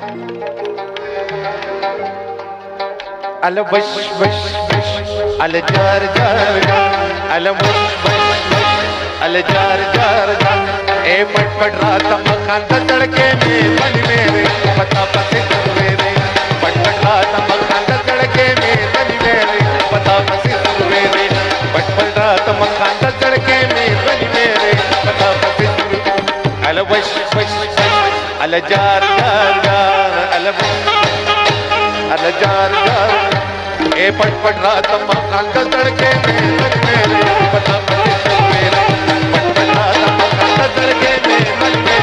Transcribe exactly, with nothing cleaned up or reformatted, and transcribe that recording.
अल बश बश बश अल जार जार अल बश बश बश अल जार जार ए पट पट रात मकान का तड़के में बन मेरे पता पते सुरवे रे पट पट रात मकान का तड़के में बन मेरे पता पते सुरवे रे पट पट रात मकान का तड़के में बन मेरे पता पते सुरवे अल बश बश बश अल जार जार जार अल अल जार जार ए पट पट रात मकान का तड़के में बन मेरे पता पते सुरवे रे पट पट रात मकान का तड़के में बन